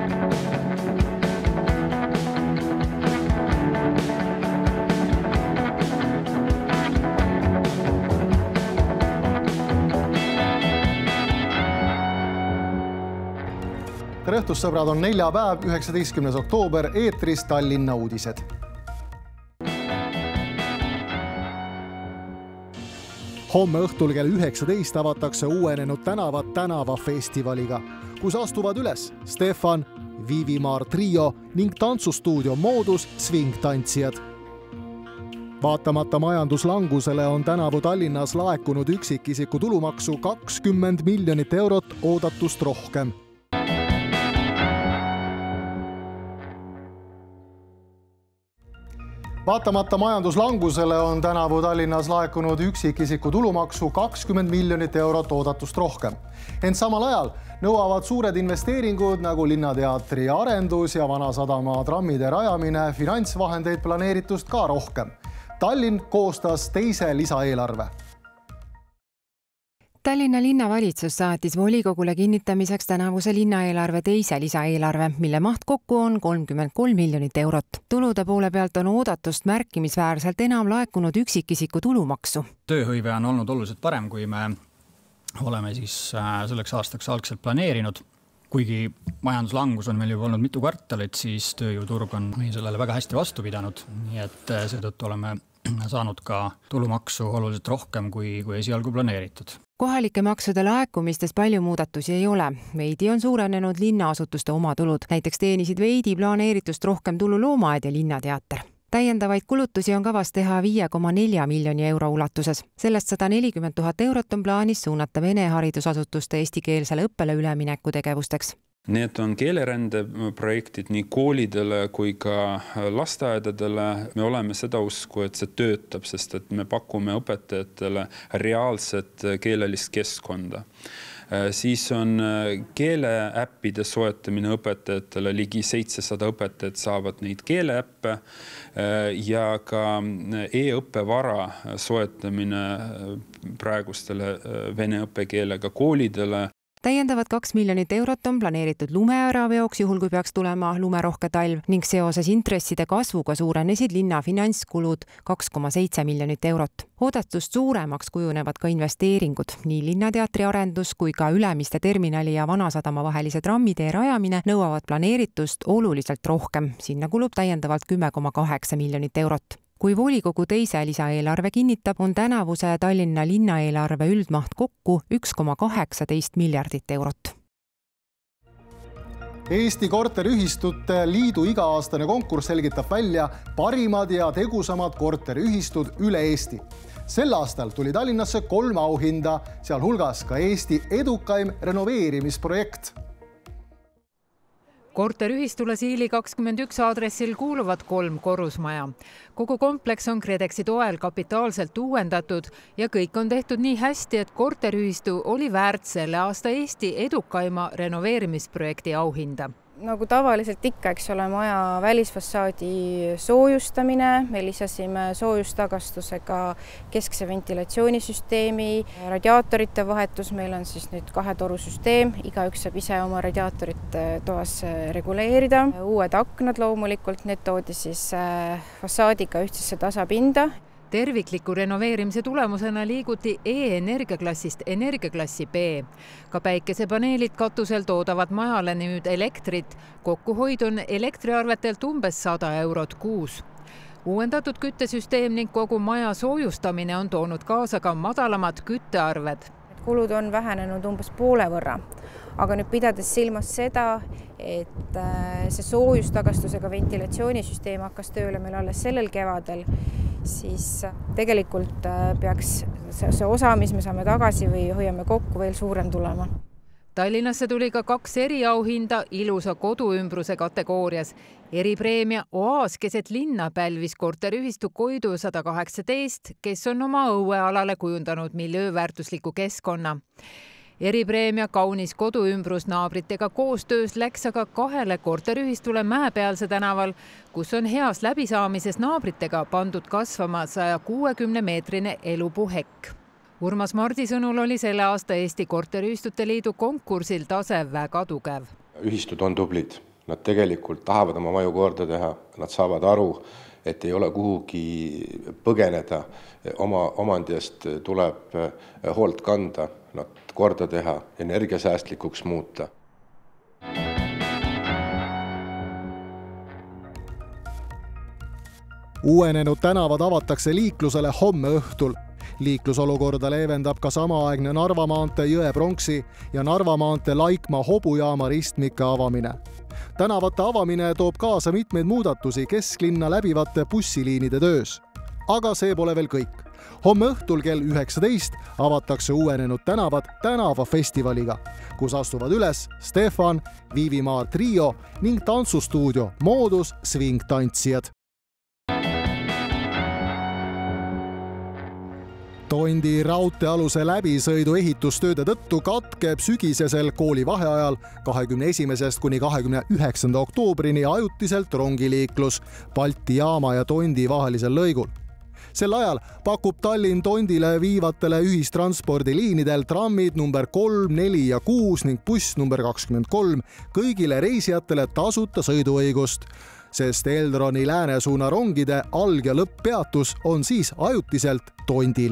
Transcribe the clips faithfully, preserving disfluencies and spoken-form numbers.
Tere õhtust, sõbrad, on neljapäev, üheksateistkümnes oktoober, eetris Tallinna uudised. Homme õhtul kell üheksateist avatakse uuenenud tänavad tänavafestivaliga, kus astuvad üles Stefan, Viivimaar trio ning tantsustuudio Moodus swing-tantsijad. Vaatamata majanduslangusele on tänavu Tallinnas laekunud üksikisiku tulumaksu kakskümmend miljonit eurot oodatust rohkem. Vaatamata majanduslangusele on tänavu Tallinnas laekunud üksikisiku tulumaksu kakskümmend miljonit eurot oodatust rohkem. Ent samal ajal nõuavad suured investeeringud nagu Linnateatri arendus ja Vanasadama trammide rajamine finantsvahendeid planeeritust ka rohkem. Tallinn koostas teise lisaeelarve. Tallinna linnavalitsus saatis volikogule kinnitamiseks tänavuse linnaeelarve teise lisaeelarve, mille maht kokku on kolmkümmend kolm miljonit eurot. Tulude poole pealt on oodatust märkimisväärselt enam laekunud üksikisiku tulumaksu. Tööhõive on olnud oluliselt parem, kui me oleme siis selleks aastaks algselt planeerinud. Kuigi majanduslangus on meil juba olnud mitu kvartalit, siis tööjõuturg on sellele väga hästi vastu pidanud. Nii et seetõttu oleme saanud ka tulumaksu oluliselt rohkem kui, kui esialgu planeeritud. Kohalike maksude laekumistes palju muudatusi ei ole. Veidi on suurenenud linnaasutuste omatulud. Näiteks teenisid veidi planeeritust rohkem tulu Loomaaed ja Linnateater. Täiendavaid kulutusi on kavas teha viie koma nelja miljoni euro ulatuses. Sellest sada nelikümmend tuhat eurot on plaanis suunata vene haridusasutuste eestikeelsele õppele ülemineku tegevusteks. Need on keelerände projektid nii koolidele kui ka lasteaedadele. Me oleme seda usku, et see töötab, sest et me pakume õpetajatele reaalset keelelist keskkonda. Siis on keeleäppide soetamine õpetajatele, ligi seitsesada õpetajat saavad neid keeleäppe ja ka e-õppevara soetamine praegustele vene õppekeelega koolidele. Täiendavad kaks miljonit eurot on planeeritud lumeäraveoks, juhul kui peaks tulema lumerohke talv ning seoses intresside kasvuga suurenesid linna finantskulud kaks koma seitse miljonit eurot. Oodatust suuremaks kujunevad ka investeeringud. Nii Linnateatri arendus kui ka Ülemiste terminali ja Vanasadama vahelise trammidee rajamine nõuavad planeeritust oluliselt rohkem. Sinna kulub täiendavalt kümme koma kaheksa miljonit eurot. Kui volikogu teise lisaeelarve kinnitab, on tänavuse Tallinna linnaeelarve üldmaht kokku üks koma kaheksateist miljardit eurot. Eesti korteriühistute liidu iga-aastane konkurss selgitab välja parimad ja tegusamad korteriühistud üle Eesti. Sel aastal tuli Tallinnasse kolm auhinda, sealhulgas ka Eesti edukaim renoveerimisprojekt. Korteriühistule Siili kakskümmend üks aadressil kuuluvad kolm korrusmaja. Kogu kompleks on KredExi toel kapitaalselt uuendatud ja kõik on tehtud nii hästi, et korteriühistu oli väärt selle aasta Eesti edukaima renoveerimisprojekti auhinda. Nagu tavaliselt ikka, eks ole, maja välisfassaadi soojustamine. Me lisasime soojustagastusega keskse ventilatsioonisüsteemi, radiaatorite vahetus. Meil on siis nüüd kahetorusüsteem. Igaüks saab ise oma radiaatorit toas reguleerida. Uued aknad loomulikult, need toodi siis fassaadiga ühtsesse tasapinda. Tervikliku renoveerimise tulemusena liiguti E-energiaklassist energiaklassi B. Ka päikesepaneelid katusel toodavad majale nüüd elektrit. Kokkuhoid on elektriarvetelt umbes sada eurot kuus. Uuendatud küttesüsteem ning kogu maja soojustamine on toonud kaasa ka madalamad küttearved. Kulud on vähenenud umbes poole võrra, aga nüüd pidades silmas seda, et see soojustagastusega ventilatsioonisüsteem hakkas tööle meil alles sellel kevadel, siis tegelikult peaks see osa, mis me saame tagasi või hoiame kokku, veel suurem tulema. Tallinnasse tuli ka kaks eriauhinda ilusa koduümbruse kategoorias. Eripreemia Oaas keset linna pälvis korteriühistu Koidu sada kaheksateist, kes on oma õuealale kujundanud miljööväärtusliku keskkonna. Eripreemia Kaunis koduümbrus naabritega koostöös läks aga kahele korteriühistule Mäepealse tänaval, kus on heas läbisaamises naabritega pandud kasvama saja kuuekümne meetrine elupuhekk. Urmas Mardi sõnul oli selle aasta Eesti Korteriühistute Liidu konkursil tase väga tugev. Ühistud on tublid. Nad tegelikult tahavad oma maju korda teha, nad saavad aru, et ei ole kuhugi põgeneda, oma omandi eest tuleb hoolt kanda, nad korda teha, energiasäästlikuks muuta. Uuenenud tänavad avatakse liiklusele homme õhtul. Liiklusolukorda leevendab ka samaaegne Narva maantee Jõe-Pronksi ja Narva maantee Laikmaa hobujaama ristmike avamine. Tänavate avamine toob kaasa mitmeid muudatusi kesklinna läbivate bussiliinide töös. Aga see pole veel kõik. Homme õhtul kell üheksateist avatakse uuenenud tänavad tänavafestivaliga, kus astuvad üles Stefan, Viivimaar Trio ning tantsustuudio Moodus Swing-tantsijad. Tondi raudteealuse läbisõidu ehitustööde tõttu katkeb sügisesel kooli vaheajal kahekümne esimesest kuni kahekümne üheksanda oktoobrini ajutiselt rongiliiklus Balti jaama ja Tondi vahelisel lõigul. Sel ajal pakub Tallinn Tondile viivatele ühistranspordiliinidel trammid number kolm, neli ja kuus ning buss number kakskümmend kolm kõigile reisijatele tasuta sõiduõigust, sest Eldroni läänesuuna rongide alg- ja lõpppeatus on siis ajutiselt Tondil.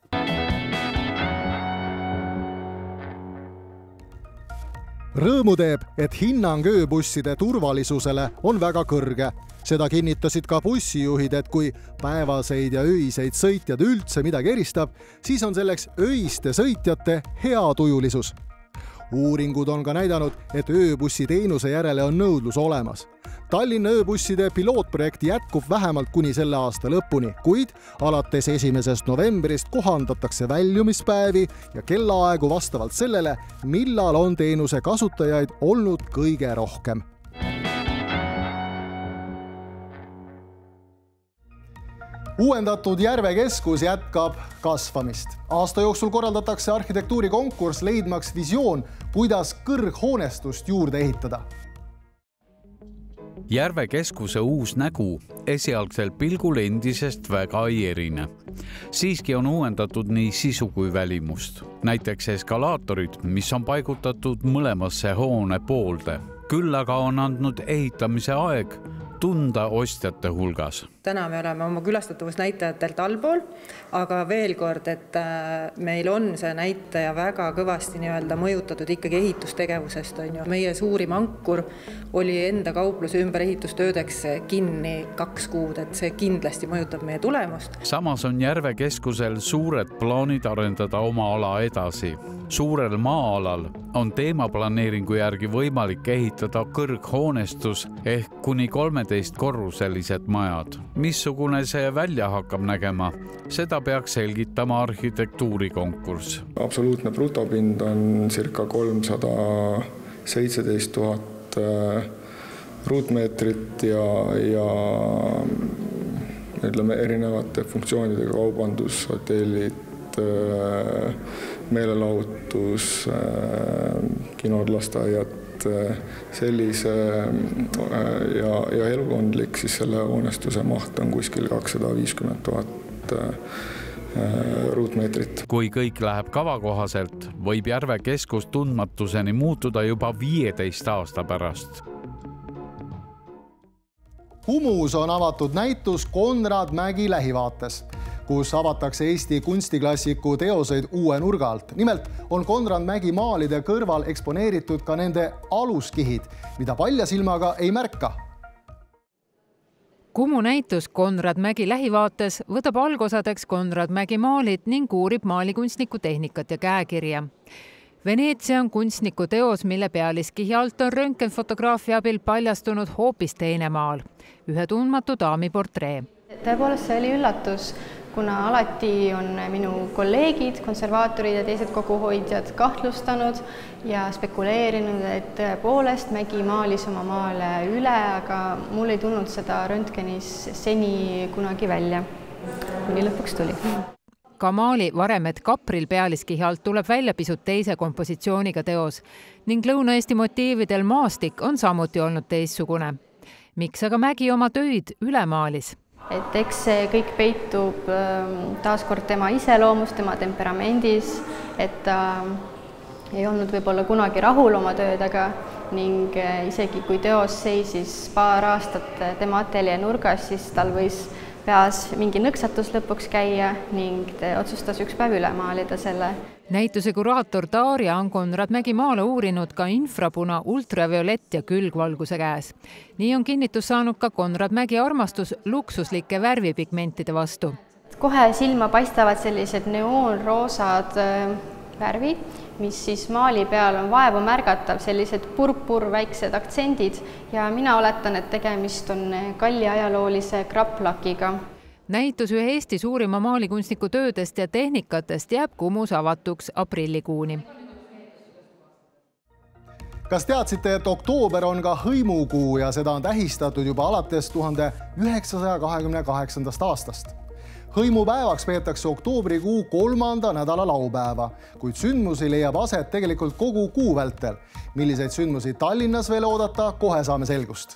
Rõõmu teeb, et hinnang ööbusside turvalisusele on väga kõrge. Seda kinnitasid ka bussijuhid, et kui päevaseid ja öiseid sõitjad üldse midagi eristab, siis on selleks öiste sõitjate hea tujulisus. Uuringud on ka näidanud, et ööbussi teenuse järele on nõudlus olemas. Tallinna ööbusside pilootprojekt jätkub vähemalt kuni selle aasta lõpuni, kuid alates esimesest novembrist kohandatakse väljumispäevi ja kellaaegu vastavalt sellele, millal on teenuse kasutajaid olnud kõige rohkem. Uuendatud Järve keskus jätkab kasvamist. Aasta jooksul korraldatakse arhitektuurikonkurss leidmaks visioon, kuidas kõrghoonestust juurde ehitada. Järve keskuse uus nägu esialgsel pilgul endisest väga ei erine. Siiski on uuendatud nii sisu kui välimust. Näiteks eskalaatorid, mis on paigutatud mõlemasse hoone poolde. Küll aga on andnud ehitamise aeg tunda ostjate hulgas. Täna me oleme oma külastatavusnäitajatelt allpool, aga veel kord, et meil on see näitaja väga kõvasti nii-öelda mõjutatud ikkagi ehitustegevusest. On ju. Meie suurim ankur oli enda kaupluse ümber ehitustöödeks kinni kaks kuud, et see kindlasti mõjutab meie tulemust. Samas on Järve keskusel suured plaanid arendada oma ala edasi. Suurel maa-alal on teemaplaneeringu järgi võimalik ehitada kõrghoonestus ehk kuni kolmeteist korruselised majad. Missugune see välja hakkab nägema, seda peaks selgitama arhitektuurikonkurss. Absoluutne brutopind on circa kolmsada seitseteist tuhat ruutmeetrit ja, ja ütleme, erinevate funktsioonidega kaubandus, hotellid, meelelahutus, kinod, lasteaiad, sellise ja, ja elukondlik, siis selle hoonestuse maht on kuskil kakssada viiskümmend tuhat ruutmeetrit. Kui kõik läheb kava kohaselt, võib Järve keskus tundmatuseni muutuda juba viieteist aasta pärast. Kumus on avatud näitus Konrad Mägi lähivaates, kus avatakse Eesti kunstiklassiku teoseid uue nurga alt. Nimelt on Konrad Mägi maalide kõrval eksponeeritud ka nende aluskihid, mida palja silmaga ei märka. Kumu näitus Konrad Mägi lähivaates võtab algosadeks Konrad Mägi maalid ning uurib maalikunstniku tehnikat ja käekirja. Veneetsia on kunstniku teos, mille pealiskihi alt on röntgenfotograafia abil paljastunud hoopis teine maal, ühe tundmatu daami portree. Tõepoolest see oli üllatus, kuna alati on minu kolleegid, konservaatorid ja teised koguhoidjad kahtlustanud ja spekuleerinud, et tõepoolest Mägi maalis oma maale üle, aga mul ei tulnud seda röntgenis seni kunagi välja, kuni lõpuks tuli. Ka maali Varemet Kapril pealiskihi alt tuleb välja pisut teise kompositsiooniga teos ning Lõuna-Eesti motiividel maastik on samuti olnud teissugune. Miks aga Mägi oma töid üle maalis? Et eks see kõik peitub taaskord tema iseloomus, tema temperamendis, et ta ei olnud võib-olla kunagi rahul oma töödega ning isegi kui teos seisis paar aastat tema ateljee nurgas, siis tal võis peas mingi nõksatus lõpuks käia ning ta otsustas üks päev üle maalida selle. Näituse kuraator Darja on Konrad Mägi maale uurinud ka infrapuna, ultraviolett ja külgvalguse käes. Nii on kinnitus saanud ka Konrad Mägi armastus luksuslike värvipigmentide vastu. Kohe silma paistavad sellised neoonroosad värvid, mis siis maali peal on vaevu märgatav, sellised purpur väiksed aktsendid ja mina oletan, et tegemist on kalli ajaloolise krapplakiga. Näitus ühe Eesti suurima maalikunstniku töödest ja tehnikatest jääb Kumus avatuks aprillikuuni. Kas teadsite, et oktoober on ka hõimukuu ja seda on tähistatud juba alates tuhande üheksasaja kahekümne kaheksandast aastast? Hõimupäevaks peetakse oktoobrikuu kolmanda nädala laupäeva, kuid sündmusi leiab aset tegelikult kogu kuu vältel. Milliseid sündmusi Tallinnas veel oodata, kohe saame selgust.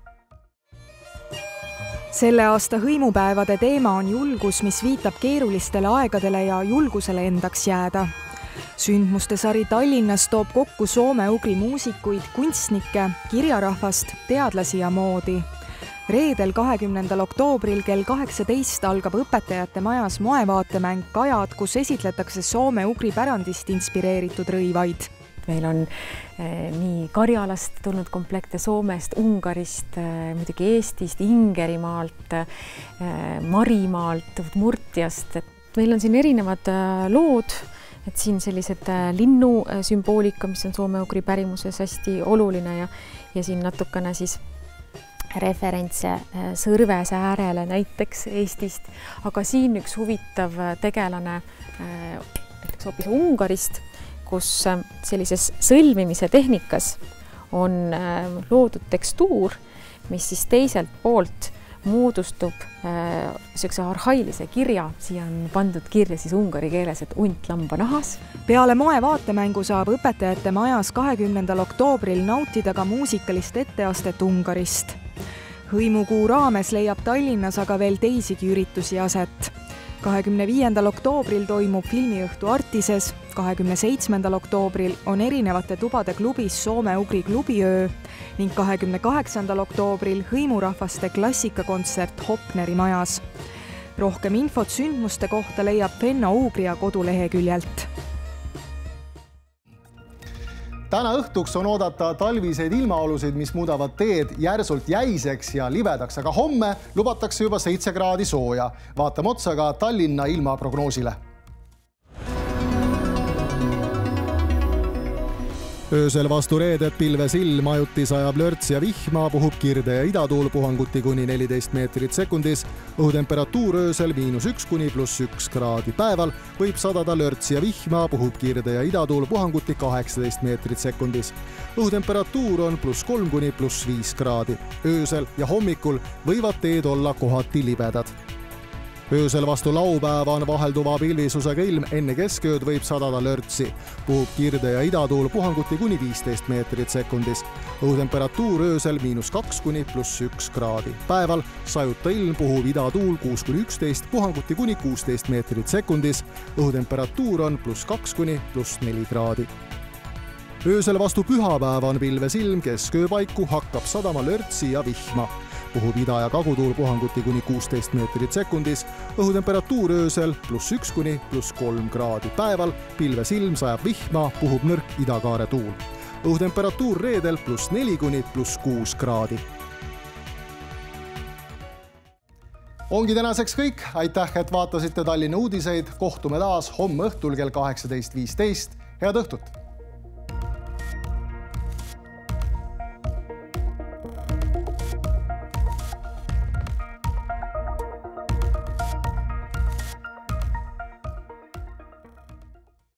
Selle aasta hõimupäevade teema on julgus, mis viitab keerulistele aegadele ja julgusele endaks jääda. Sündmuste sari Tallinnas toob kokku soome-ugri muusikuid, kunstnikke, kirjarahvast, teadlasi ja moodi. Reedel kahekümnendal oktoobril kell kaheksateist algab õpetajate majas moevaatemäng Kajad, kus esitletakse soome-ugri pärandist inspireeritud rõivaid. Meil on eh, nii Karjalast tulnud komplekte Soomest, Ungarist, eh, muidugi Eestist, Ingerimaalt, eh, Marimaalt, Murtiast. Meil on siin erinevad eh, lood, et siin sellised eh, linnu sümboolika, mis on soome-ugri pärimuses hästi oluline ja, ja siin natukene siis referentse Sõrvese äärele näiteks Eestist, aga siin üks huvitav tegelane näiteks hoopis Ungarist, kus sellises sõlmimise tehnikas on loodud tekstuur, mis siis teiselt poolt moodustub sellise arhailise kirja. Siia on pandud kirja siis ungari keeles, et unt lamba nahas. Peale moevaatemängu saab õpetajate majas kahekümnendal oktoobril nautida ka muusikalist etteastet Ungarist. Hõimukuu raames leiab Tallinnas aga veel teisigi üritusi aset. kahekümne viiendal oktoobril toimub filmiõhtu Artises, kahekümne seitsmendal oktoobril on erinevate tubade klubis Soome-ugri klubiöö ning kahekümne kaheksandal oktoobril hõimurahvaste klassikakontsert Hopneri majas. Rohkem infot sündmuste kohta leiab Fenno Uugria koduleheküljelt. Täna õhtuks on oodata talviseid ilmaolusid, mis muudavad teed järsult jäiseks ja libedaks, aga homme lubatakse juba seitse kraadi sooja. Vaatame otsa ka Tallinna ilmaprognoosile. Öösel vastu reedet pilves ilm, ajuti sajab lörts ja vihma, puhub kirde ja idatuul puhanguti kuni neliteist meetrit sekundis. Õhutemperatuur öösel miinus üks kuni pluss üks kraadi. Päeval võib sadada lörts ja vihma, puhub kirde ja idatuul puhanguti kaheksateist meetrit sekundis. Õhutemperatuur on pluss kolm kuni pluss viis kraadi. Öösel ja hommikul võivad teed olla kohati libedad. Öösel vastu laupäeva on vahelduva pilvisusega ilm, enne keskööd võib sadada lörtsi. Puhub kirde ja idatuul puhanguti kuni viisteist meetrit sekundis. Õhutemperatuur öösel miinus kaks kuni pluss üks kraadi. Päeval sajuta ilm, puhub idatuul kuus kuni üksteist, puhanguti kuni kuusteist meetrit sekundis. Õhutemperatuur on pluss kaks kuni pluss neli kraadi. Öösel vastu pühapäeva on pilves ilm, kesköö paiku hakkab sadama lörtsi ja vihma. Puhub ida- ja kagutuul puhanguti kuni kuusteist meetrit sekundis. Õhutemperatuur öösel pluss üks kuni pluss kolm kraadi. Päeval pilves ilm, sajab vihma, puhub nõrk idakaare tuul. Õhutemperatuur reedel pluss neli kuni pluss kuus kraadi. Ongi tänaseks kõik. Aitäh, et vaatasite Tallinna uudiseid. Kohtume taas homme õhtul kell kaheksateist viisteist. Head õhtut!